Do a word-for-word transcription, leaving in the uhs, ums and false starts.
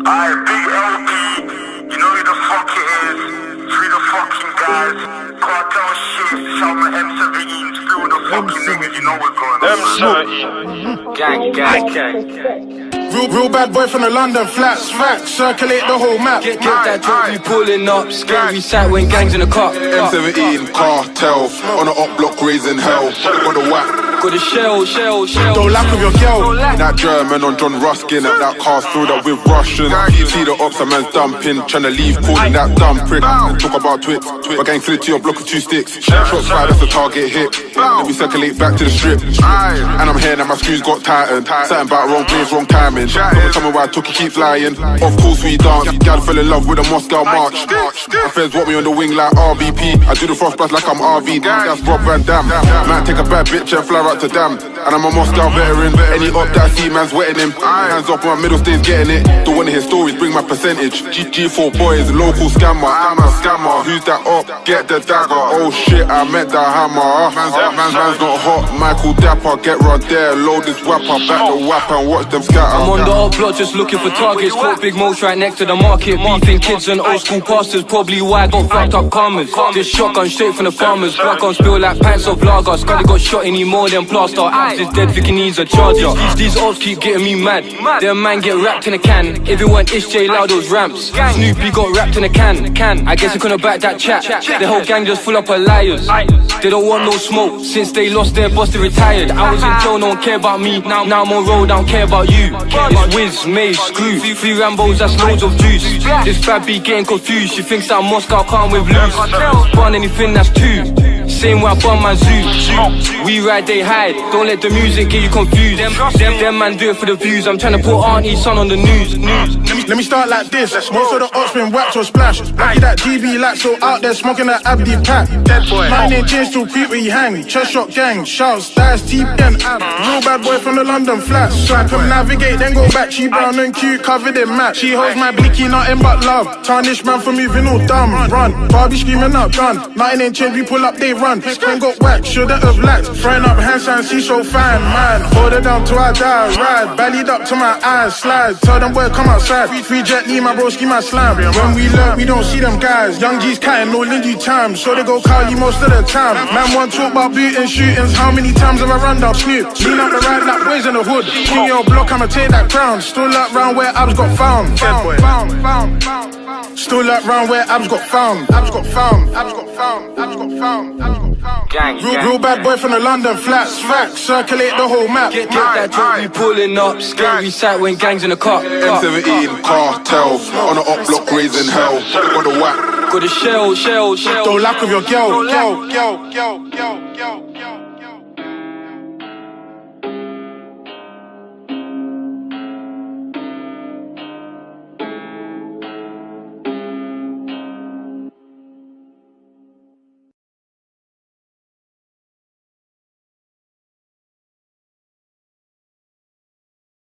Aye, big L P, you know who the fuck it is. Free the fucking guys. Cartel shit, shout my M seventeen, feel the fucking niggas, you know what's going on. M seventeen. Gang, gang, gang. Real, real bad boy from the London flats, facts, circulate the whole map. Get, get that drop, we pulling up, scary sight when gangs in the car. M seventeen, cartel, on the up block raising hell. Got the whack. Got the shell, shell, shell. Don't lack with your girl. That German on John Ruskin at that car filled up with Russians. You see the ops, a man's dumping, trying to leave, calling that dumb prick. And talk about twits, my gang slid to your block with two sticks. Shots fired, that's the target hit. Then we circulate back to the strip. And I'm here now, my screws got tightened. Something about wrong place, wrong timing. Don't tell me why I took, he keeps lying. Of course we dance, gal fell in love with a Moscow march. My friends want me on the wing like R V P. I do the frostblast like I'm R V. That's Rob Van Dam. Might take a bad bitch and fly out to Dam. And I'm a Moscow veteran. Any up that I see, man's wetting him. Hands up on my middle stage getting it. Don't wanna hear stories, bring my percentage. G G4 boys, local scammer. I'm a scammer, who's that up? Get the dagger. Oh shit, I met the hammer. Man's, man's, man's not hot, Michael Dapper. Get right there, load this whapper. Back the whap and watch them scatter. I'm on the up block just looking for targets. Caught big moles right next to the market. Beefing kids and old school pastors. Probably why I got fucked up commas. This shotgun straight from the farmers. Blood gun spill like pints of lager. Scully got shot any more than plaster. Abs is dead, thinking he's a charger. These, these ops keep getting me mad. Them man get wrapped in a can. If it weren't Ish J loud those ramps. Snoopy got wrapped in a can. Can I guess he couldn't back that chat. The whole gang just full up of liars. They don't want no smoke. Since they lost their boss, they retired. I was in jail, no one care about me. Now, now I'm on road, I don't care about you. It's Wiz, Maze, Screw, three Rambos, that's loads of juice. This bad be getting confused. She thinks that Moscow can't with loose. Burn anything that's two. Same way I burn my zoo. We ride, they hide. Don't let the music get you confused. Them, them, them man do it for the views. I'm trying to put Auntie's son on the news. news. Let me, let me start like this. Most of the ops been whacked or splashed. Lucky that G B like still out there smoking that Abdi pack. Dead boy. My name James still creep where he hang. Chest shot gang, shouts, stars, T ten. Real bad boy from the London flats. So I can navigate, then go back. She brown and cute, covered in matte. She holds my blicky, nothing but love. Tarnish man for moving all dumb. Run, Barbie screaming out, gun. Nothing ain't changed, we pull up, they run. Screen got whacked, shouldn't have lacked. Throwing up hand signs, she so fine, man. Hold her down till I die, ride. Bellied up to my eyes, slide. Tell them boy come outside. Free Jet Lee, my broski, my slam. When we learn, we don't see them guys. Young G's catting, no Lindy time. So they go Cali most of the time. Man want talk about booting shootings. How many times have I run down Snoop? Lean up the ride like boys in the hood. King your block, I'ma take that crown. Still up round where abs got found. Found, found, found, found. Still up round where abs got found. Abs got found. Abs got found. Abs got found. Abs got found. Gang, real, gang, real bad gang. boy from the London flats. Facts, circulate the whole map. Get, get that drop, we pulling up. Scary sight when gangs in the car. M seventeen, cartel, on the up block raising hell. Got the whack. Got the shell, shell, shell. Don't lack with your girl. Girl, girl, girl, girl, girl, girl.